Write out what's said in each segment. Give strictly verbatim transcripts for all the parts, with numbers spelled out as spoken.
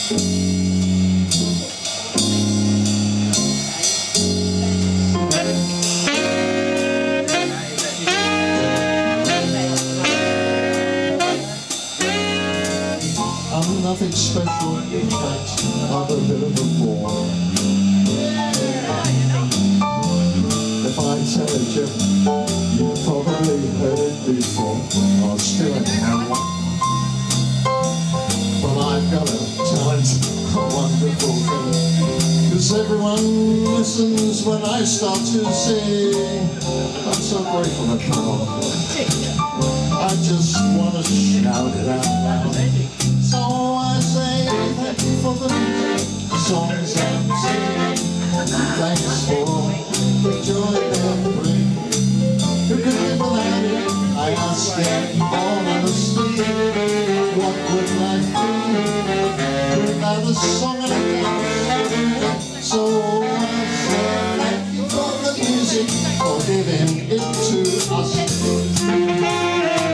Nothing special, in fact, I'm a bit of a bore. If I tell you, you've probably heard it before, I'll still have one. But I've got a talent, a wonderful thing, cause everyone listens when I start to sing. I'm so grateful that you come on. I just want to shout it out loud. So I say thank you for the music, songs I'm singing. Thanks for the joy they bring. Who could live without it? I ask in all honesty. What would life be without a song and a dance? So I say thank you for the music, for giving it to us.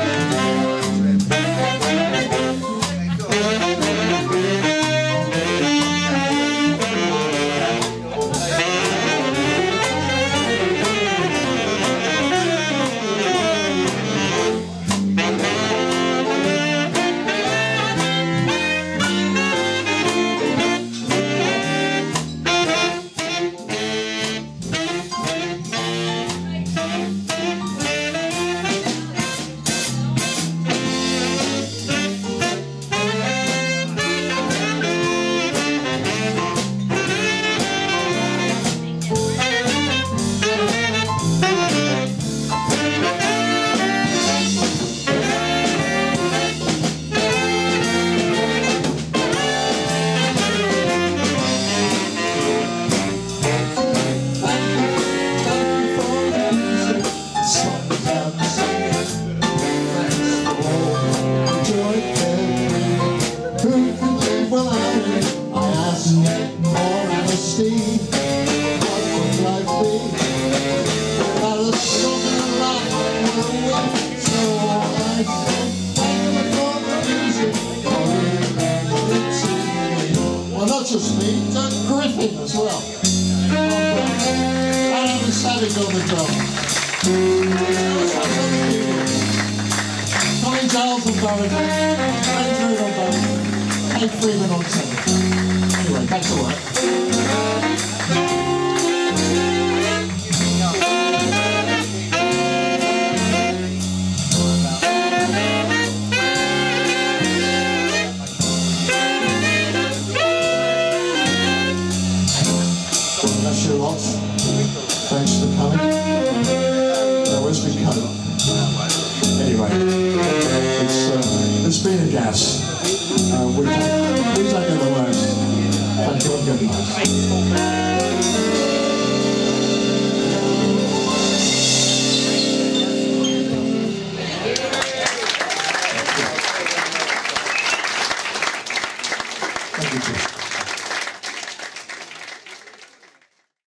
Well, not just me, Dirk Griffin as well. And I'm Savage on the drum. Colin, Giles and Barton, and Drouet on bass, and Freeman on tenor. Anyway, back to work. Thanks for coming. That was me coming. Anyway, it's, uh, it's been a gas. Uh, we, we take it the worst. Thank you, good night.